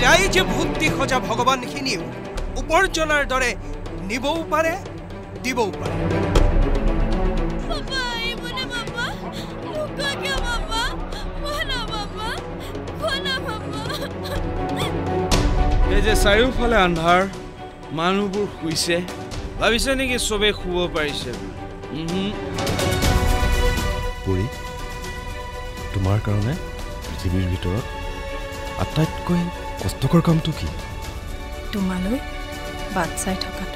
ৰাইজে ভক্তি সজা ভগৱানখিনিও উপাৰ্জনাৰ দৰে নিবও পাৰে দিবও পাৰে এই যে চাৰিওফালে আন্ধাৰ মানুহবোৰ শুইছে ভাবিছে নেকি চবে শুব পাৰিছে পৰি তোমাৰ কাৰণে পৃথিৱীৰ ভিতৰত আটাইতকৈ কষ্টকৰ কামটো কি তোমালৈ বাট চাই থকাটো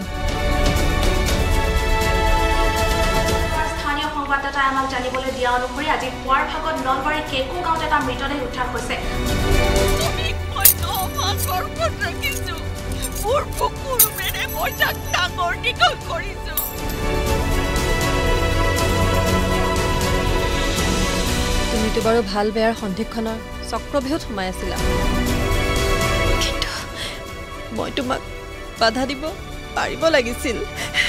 স্থানীয় সংবাদদাতাই আমাক জানিবলৈ দিয়া অনুসৰি আজি পুৱাৰ ভাগত নলবাৰীৰ কেকু গাঁৱত এটা মৃতদেহ উদ্ধাৰ হৈছে তুমিতো বাৰু ভাল বেয়াৰ সন্ধিক্ষণৰ চক্ৰভেহত সোমাই আছিলা কিন্তু মই তোমাক বাধা দিব পাৰিব লাগিছিল